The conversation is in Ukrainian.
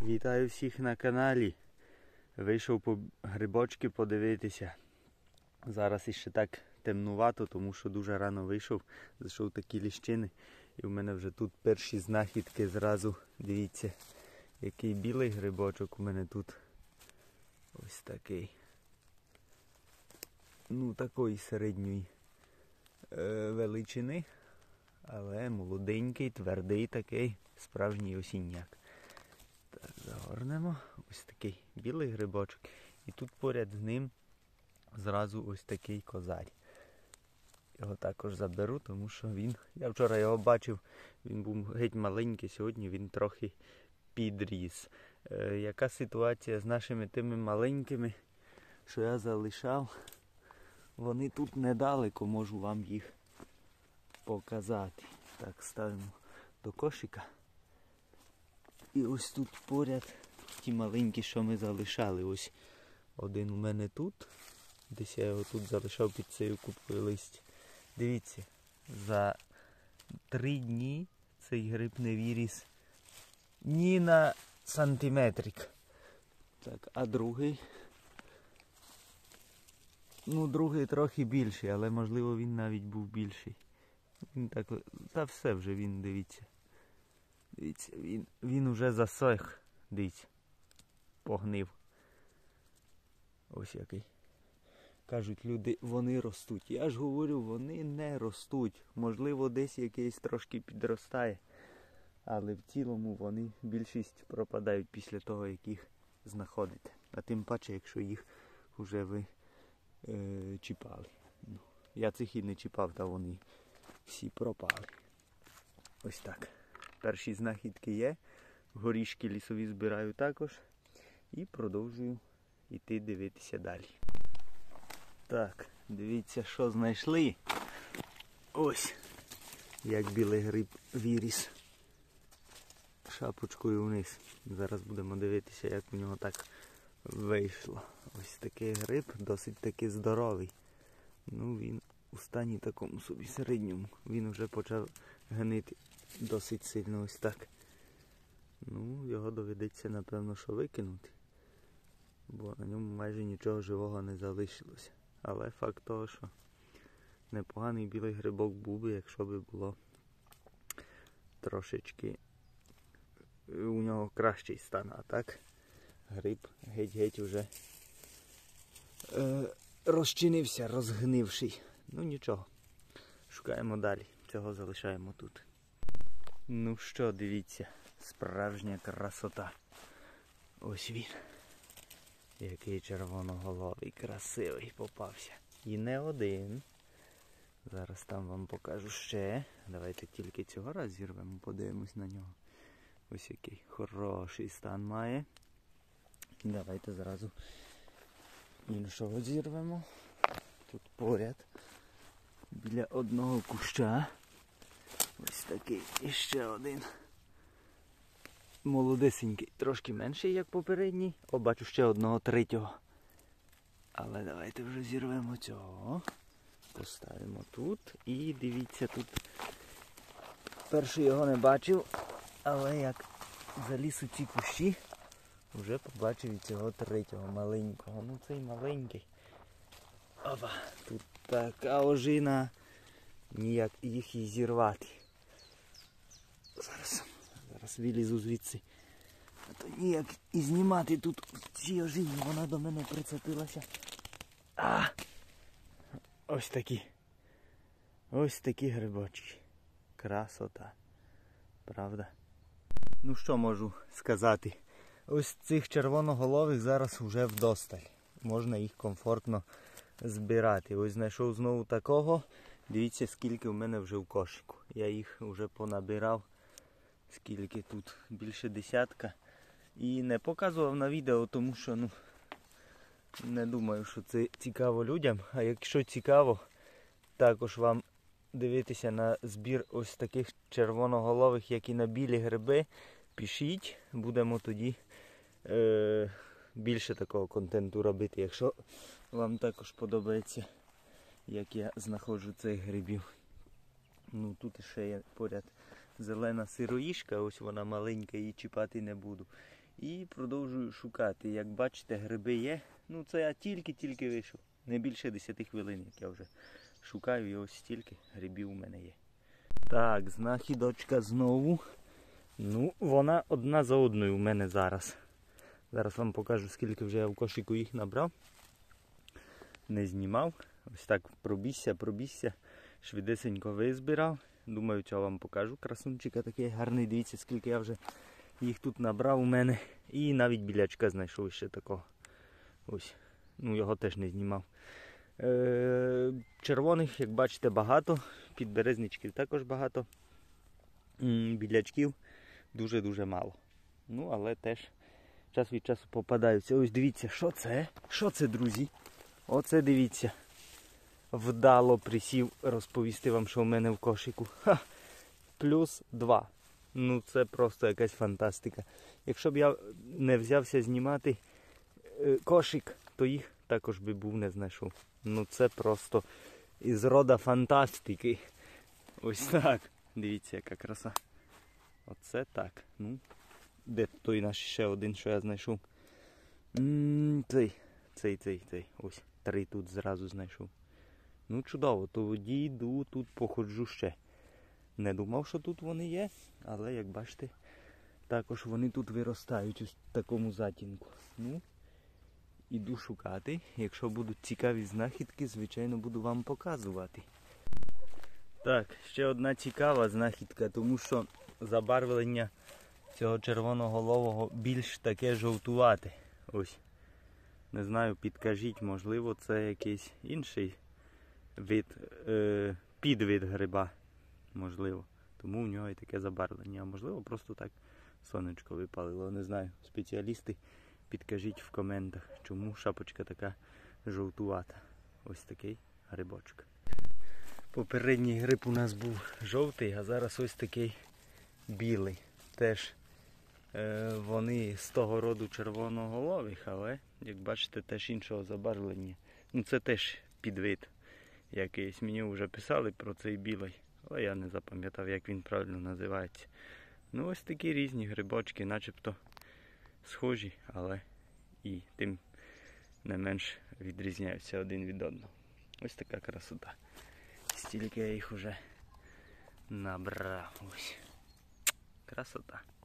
Вітаю всіх на каналі. Вийшов по грибочки подивитися. Зараз іще так темнувато, тому що дуже рано вийшов. Зайшов такі ліщини. І в мене вже тут перші знахідки зразу. Дивіться, який білий грибочок у мене тут. Ось такий. Ну, такої середньої величини. Але молоденький, твердий такий, справжній осінняк. Так, загорнемо. Ось такий білий грибочок. І тут поряд з ним зразу ось такий козарь. Його також заберу, тому що він, я вчора його бачив, він був геть маленький, сьогодні він трохи підріс. Яка ситуація з нашими тими маленькими, що я залишав? Вони тут недалеко, можу вам їх показати. Так, ставимо до кошика. І ось тут поряд ті маленькі, що ми залишали. Ось один у мене тут. Десь я його тут залишав під цією купкою листя. Дивіться, за 3 дні цей гриб не виріс ні на сантиметрик. Так, а другий? Ну, другий трохи більший, але можливо він навіть був більший. Він так, та все вже він, дивіться. Дивіться, він уже засох, дивіться, погнив. Ось який. Кажуть люди, вони ростуть. Я ж говорю, вони не ростуть. Можливо, десь якийсь трошки підростає. Але в цілому вони, більшість пропадають після того, як їх знаходите. А тим паче, якщо їх вже ви чіпали. Ну, я цих і не чіпав, та вони всі пропали. Ось так. Перші знахідки є. Горішки лісові збираю також. І продовжую йти дивитися далі. Так, дивіться, що знайшли. Ось, як білий гриб виріс шапочкою вниз. Зараз будемо дивитися, як у нього так вийшло. Ось такий гриб, досить таки здоровий. Ну, він у стані такому собі середньому. Він вже почав гнити досить сильно ось так. Ну, його доведеться, напевно, що викинути. Бо на ньому майже нічого живого не залишилося. Але факт того, що непоганий білий грибок був би, якщо би було трошечки у нього кращий стан. А так гриб геть-геть уже розчинився, розгнивший. Ну нічого, шукаємо далі. Цього залишаємо тут. Ну що, дивіться, справжня красота. Ось він. Який червоноголовий, красивий попався. І не один. Зараз там вам покажу ще. Давайте тільки цього раз зірвемо, подивимось на нього. Ось який хороший стан має. Давайте зразу іншого зірвемо. Тут поряд. Біля одного куща. Ось такий і ще один. Молодесенький, трошки менший, як попередній. О, бачу ще одного третього. Але давайте вже зірвемо цього. Поставимо тут. І дивіться, тут перший його не бачив, але як заліз у ці кущі, вже побачив і цього третього, маленького. Ну цей маленький. Опа, тут така ожина. Ніяк їх і зірвати. Зараз вилізу звідси. А то ніяк і знімати тут ці ожині. Вона до мене прицепилася. Ось такі. Ось такі грибочки. Красота. Правда? Ну що можу сказати? Ось цих червоноголових зараз вже вдосталь. Можна їх комфортно збирати. Ось знайшов знову такого. Дивіться, скільки в мене вже в кошику. Я їх вже понабирав. Скільки тут? Більше 10. І не показував на відео, тому що, не думаю, що це цікаво людям. А якщо цікаво, також вам дивитися на збір ось таких червоноголових, як і на білі гриби, пишіть. Будемо тоді більше такого контенту робити, якщо вам також подобається, як я знаходжу цих грибів. Ну тут ще є поряд зелена сироїшка, ось вона маленька, її чіпати не буду. І продовжую шукати. Як бачите, гриби є. Ну це я тільки-тільки вийшов. Не більше 10 хвилин, як я вже шукаю, і ось стільки грибів у мене є. Так, знахідочка знову. Ну, вона одна за одною у мене зараз. Зараз вам покажу, скільки вже я в кошику їх набрав. Не знімав. Ось так пробігся. Швидесенько визбирав. Думаю, цього вам покажу. Красунчика такий гарний. Дивіться, скільки я вже їх тут набрав у мене. І навіть білячка знайшов ще такого. Ось. Ну, його теж не знімав. Червоних, як бачите, багато. Підберезничків також багато. Білячків дуже-дуже мало. Ну, але теж час від часу попадаються. Ось дивіться, що це? Що це, друзі? Оце дивіться. Вдало присів розповісти вам, що в мене в кошику. Ха! +2. Ну це просто якась фантастика. Якщо б я не взявся знімати кошик, то їх також би був не знайшов. Ну це просто із рода фантастики. Ось так. Дивіться, яка краса. Оце так. Ну, де той наш ще один, що я знайшов? Цей. Ось, 3 тут зразу знайшов. Ну чудово, тоді йду тут походжу ще. Не думав, що тут вони є, але як бачите, також вони тут виростають у такому затінку. Ну, іду шукати. Якщо будуть цікаві знахідки, звичайно буду вам показувати. Так, ще одна цікава знахідка, тому що забарвлення цього червоноголового більш таке жовтувате. Ось. Не знаю, підкажіть, можливо, це якийсь інший підвид гриба. Можливо. Тому в нього і таке забарвлення. А можливо, просто так сонечко випалило. Не знаю. Спеціалісти, підкажіть в коментах, чому шапочка така жовтувата. Ось такий грибочок. Попередній гриб у нас був жовтий, а зараз ось такий білий. Теж вони з того роду червоноголових, але, як бачите, теж іншого забарвлення. Ну це теж підвид якийсь. Мені вже писали про цей білий, але я не запам'ятав, як він правильно називається. Ну ось такі різні грибочки, начебто схожі, але і тим не менш відрізняються один від одного. Ось така красота. Стільки я їх вже набрав. Ось. Красота.